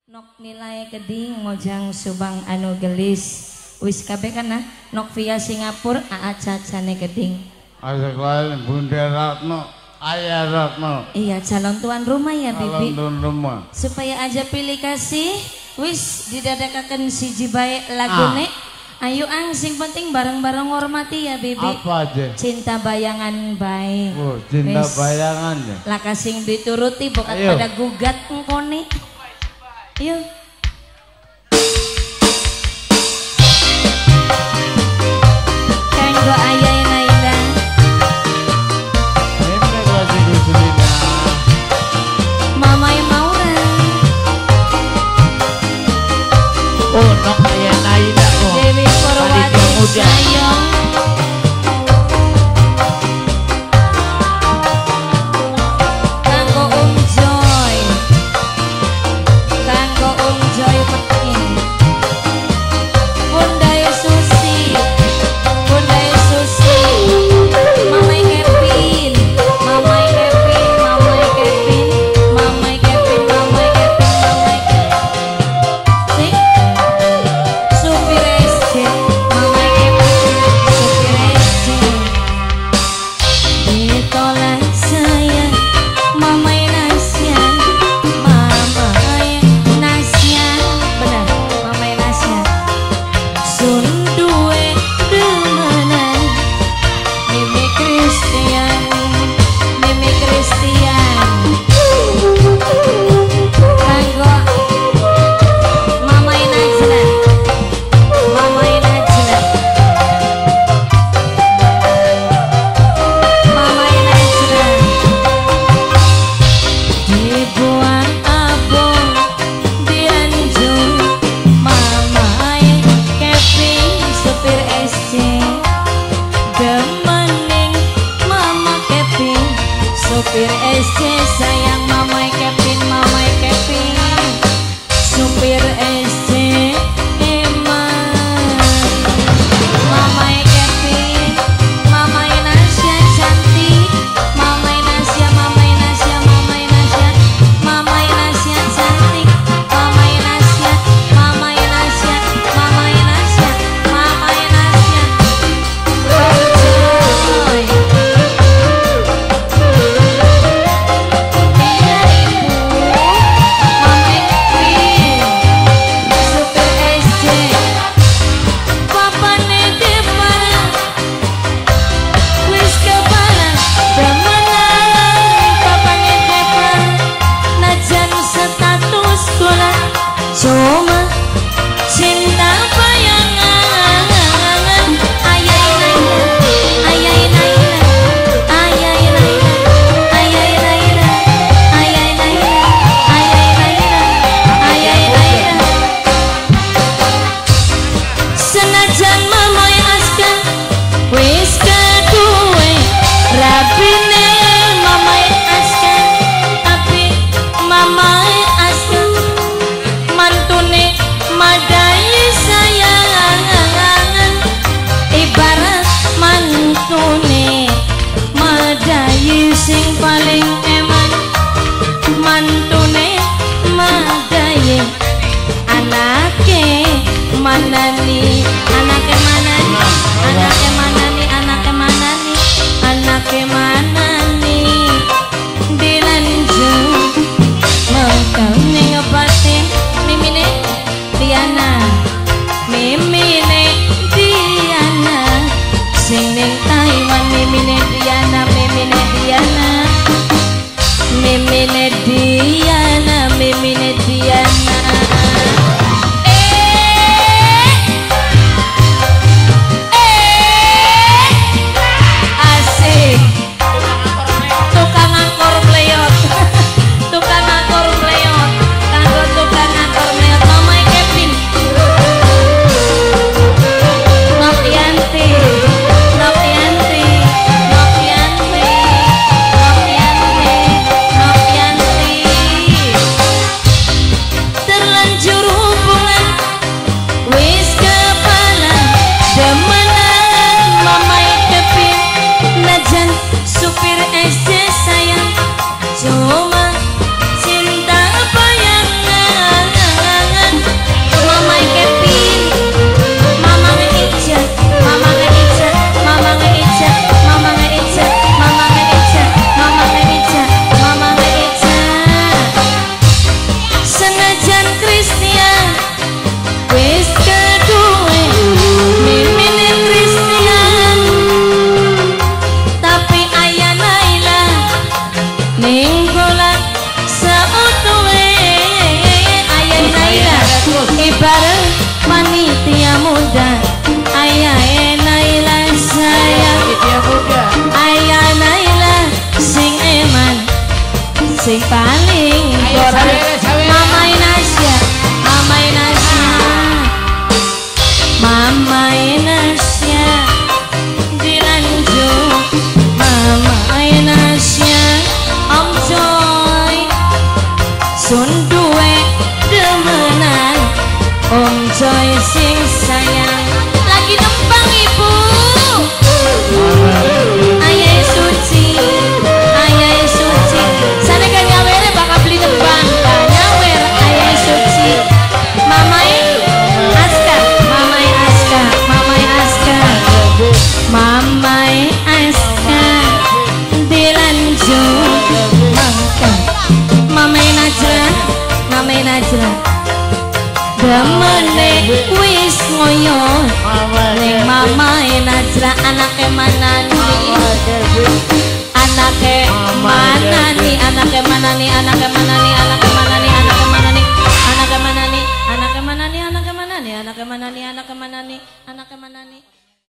Nok nilai keding mojang subang anu gelis wis kabeh kana nok via Singapura aacacane geding. Asal Bunda Ratno, Ayah Ratno. Iya calon tuan rumah ya bibi. Calon tuan rumah. Supaya aja pilih kasih wis didadakaken siji bae lagune. Ayo ang sing penting bareng-bareng hormati ya bibi. Apa aja? Cinta bayangan bae. Oh, cinta bayangan ya. Laka sing dituruti bukan pada gugat engkone. Ayo. Kanggo ayah Naila. Ini kasih Gusulina. Mama yang Maura. Oh, nok ayah Naila kok. Dewi Purwati sayang. Kanggo Joy. Kanggo maju mangke Mame Najla Damane wis ngoyo ning Mamae Najla anake manani anake manani anake manani anake manani anake manani anake manani anake manani anake manani anake manani anake manani anake manani anake manani